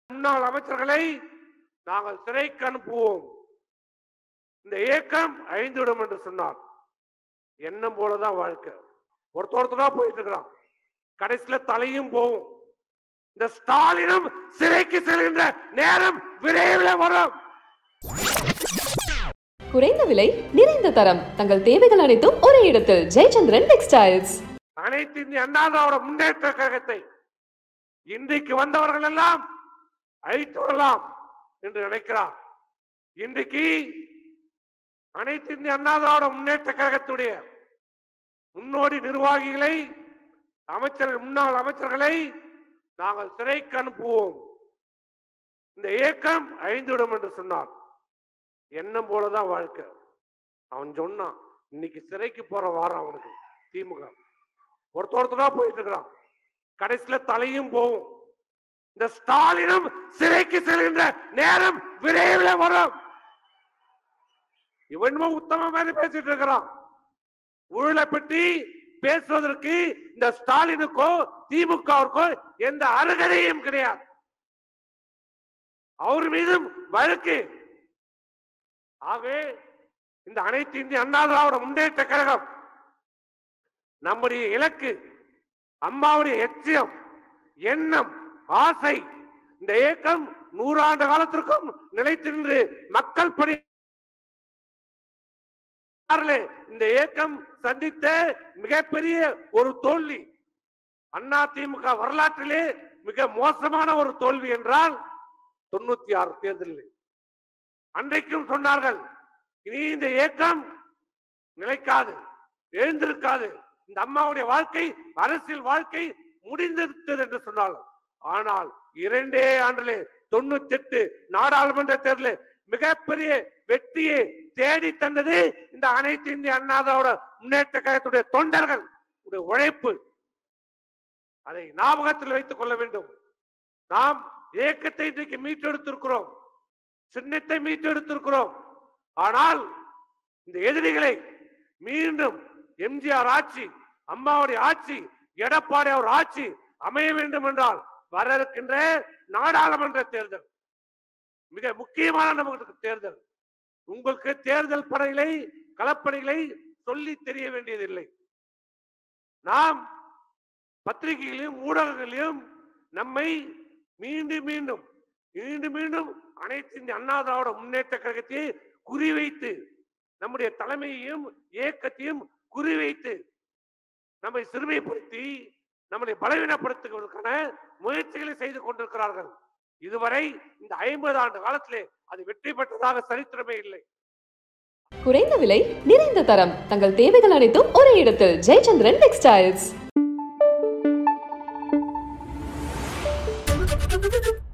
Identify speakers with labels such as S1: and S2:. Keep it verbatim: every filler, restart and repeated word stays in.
S1: முன்னாள் அமைச்சர்களை நாங்கள் சிறைக்கு அனுப்புவோம். இந்த இயக்கம் அழிந்துவிடும் என்று சொன்னார். எண்ணம் போலதான் வாழ்க்கை. ஒருத்தொருத்தரா போயிட்டு இருக்கிறான். கடைசியில தலையும் போகும். இந்த ஸ்டாலினும் சிறைக்கு செல்கின்ற நேரம் விரைவில் வரும்.
S2: குறைந்த விலை நிறைந்த தரம் தங்கள் தேவைகள் அனைத்தும் ஒரே இடத்தில் ஜெயச்சந்திரன் டெக்ஸ்டைல்ஸ்.
S1: அனைத்து இந்திய அண்ணா திராவிட முன்னேற்ற கழகத்தை இன்றைக்கு வந்தவர்கள் எல்லாம் அழித்து விடலாம் என்று நினைக்கிறார். இன்றைக்கு அனைத்து இந்திய அண்ணா திராவிட முன்னேற்ற கழகத்துடைய முன்னோடி நிர்வாகிகளை, அமைச்சர்கள், முன்னாள் அமைச்சர்களை நாங்கள் சிறைக்கு அனுப்புவோம். இந்த இயக்கம் அழிந்துவிடும் என்று சொன்னார். எண்ணம் போலதான் வாழ்க்கை. அவன் சொன்னான், இன்னைக்கு சிறைக்கு போற வாரம் அவனுக்கு திமுக ஒருத்தொருத்தரா போயிட்டு இருக்கிறான். கடைசியில தலையும் போகும். இந்த ஸ்டாலினும் சிறைக்கு செல்கின்ற நேரம் விரைவில் வரும். இவனும் உத்தம மாதிரி பேசிட்டு இருக்கிறான். ஊழலை பற்றி பேசுவதற்கு இந்த ஸ்டாலினுக்கோ திமுகவிற்கோ எந்த அருகதையும் கிடையாது. அவர் மீதும் வழக்கு. ஆகவே இந்த அனைத்து இந்திய அண்ணா திராவிட முன்னேற்ற கழகம் நம்முடைய இலக்கு, அம்மாவுடைய எச்சம், எண்ணம், ஆசை. இந்த இயக்கம் நூறாண்டு காலத்திற்கும் நிலைத்து நின்று மக்கள் பணி. இந்த இயக்கம் சந்தித்த மிகப்பெரிய ஒரு தோல்வி, அண்ணா திமுக வரலாற்றிலே மிக மோசமான ஒரு தோல்வி என்றால் தொண்ணூத்தி ஆறு தேர்தலில். அன்றைக்கும் சொன்னார்கள், இனி இந்த இயக்கம் நிலைக்காது, எழுந்திருக்காது, இந்த அம்மாவுடைய வாழ்க்கை, அரசியல் வாழ்க்கை முடிந்திருக்கிறது என்று சொன்னார்கள். ஆனால் இரண்டே ஆண்டிலே தொண்ணூத்தி எட்டு நாடாளுமன்ற தேர்தலில் மிகப்பெரிய வெற்றியை தேடி தந்தது இந்த அனைத்து இந்திய அண்ணா திராவிட முன்னேற்ற கழகத்துடைய தொண்டர்கள் உழைப்பு. அதை ஞாபகத்தில் வைத்துக் கொள்ள வேண்டும். நாம் இயக்கத்தை இன்றைக்கு மீட்டெடுத்திருக்கிறோம், சின்னத்தை மீட்டெடுத்திருக்கிறோம். ஆனால் இந்த எதிரிகளை மீண்டும் எம்ஜிஆர் ஆட்சி, அம்மாவுடைய ஆட்சி, எடப்பாடி அவர் ஆட்சி அமைய வேண்டும் என்றால் வர இருக்கின்ற நாடாளுமன்ற தேர்தல் மிக முக்கியமான நமக்கு தேர்தல். உங்களுக்கு தேர்தல் படைகளை, களப்பணிகளை சொல்லி தெரிய வேண்டியதில்லை. நாம் பத்திரிகைகளையும் ஊடகங்களையும் நம்மை மீண்டும் மீண்டும் மீண்டும் மீண்டும் அனைத்து இந்திய அண்ணா திராவிட முன்னேற்ற கழகத்தை குறிவைத்து, நம்முடைய தலைமையையும் இயக்கத்தையும் குறிவைத்து நம்மை சிறுமைப்படுத்தி, நம்மை பலவீனப்படுத்துவதற்கான முயற்சிகளை செய்து கொண்டிருக்கிறார்கள். இதுவரை இந்த ஐம்பது ஆண்டு காலத்திலே அது வெற்றி பெற்றதாக சரித்திரமே இல்லை.
S2: குறைந்த விலை நிறைந்த தரம் தங்கள் தேவைகள் அனைத்தும் ஒரே இடத்தில் ஜெயச்சந்திரன் டெக்ஸ்டைல்ஸ்.